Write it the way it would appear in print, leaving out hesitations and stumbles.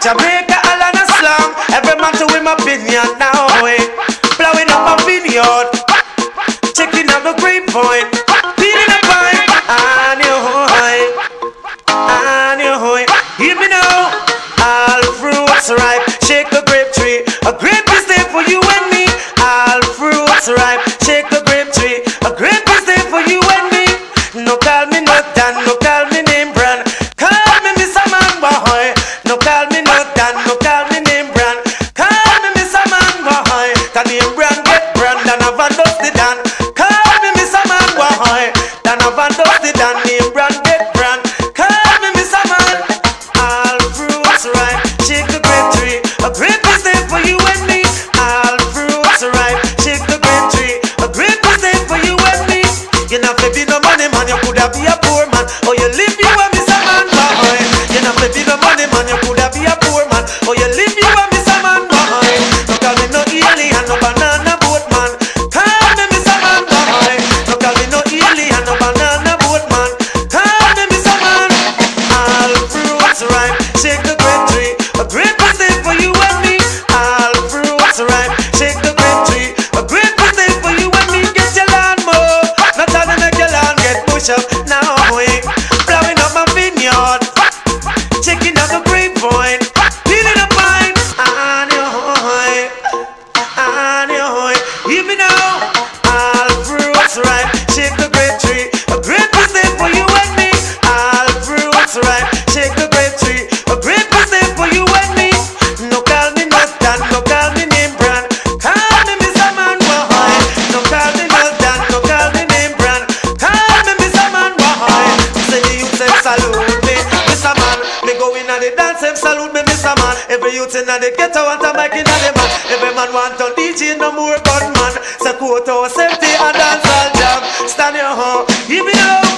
Jamaica, all on a slam. Every man to him opinion now. Blowing up a vineyard, checking out the grapevine, feeling a pint. And you hoy, hear me now. All fruits ripe, shake the grape tree. A grape is there for you and me. All fruits ripe, shake the grape tree. A grape is there for you and me. No call me not Dan, no call me name brand. Call me Mr. Man Boy. No call me not Dan, no call me name brand. Call me Mr. Man Boy. The name brand get brand and have a dusty Dan. Call me Mr. Man Boy. Dan have a dusty Dan, name brand get brand. Call me Mr. Man. All fruits ripe, shake the grape tree. A grape is there for you and me. All fruits ripe, shake the grape tree. A grape is there for you and me. You know if you no money man, you coulda be a poor man. Or you live you a Mr. Man Boy. You know if you no money man, you coulda be a poor man. Or you live you a Mr. Man Boy. No call me no alien, no banana boat man. Call me Mr. Man Boy. No call me no alien, no banana boat man. Call me Mr. Man. All fruits ripe, shake the grape tree. A grape is there for you and me. All fruits ripe, shake the grape tree. A grape is there for you and me. Get your land more. Not all to make your land get push up. Now we blowing up my vineyard, checking out the grapevine, feeling a pint. And you hoy, hear me now. All fruits ripe, shake the grape tree. A grape is there for you and me. All fruits ripe, shake the grape tree. A grape is there for you and me. No call me not Dan, no call me name brand. Call me Mr. Man Boy. No call me not Dan, no call me name brand. Call me Mr. Man Boy. Say the youth them salute me, Mr. Man. Me go in and the dance them salute me, Mr. Man. Every youth in the ghetto want a mic in the man. Every man want on DJ no more gunman. Say quote safety and dance all jam. Stand your home, give me now.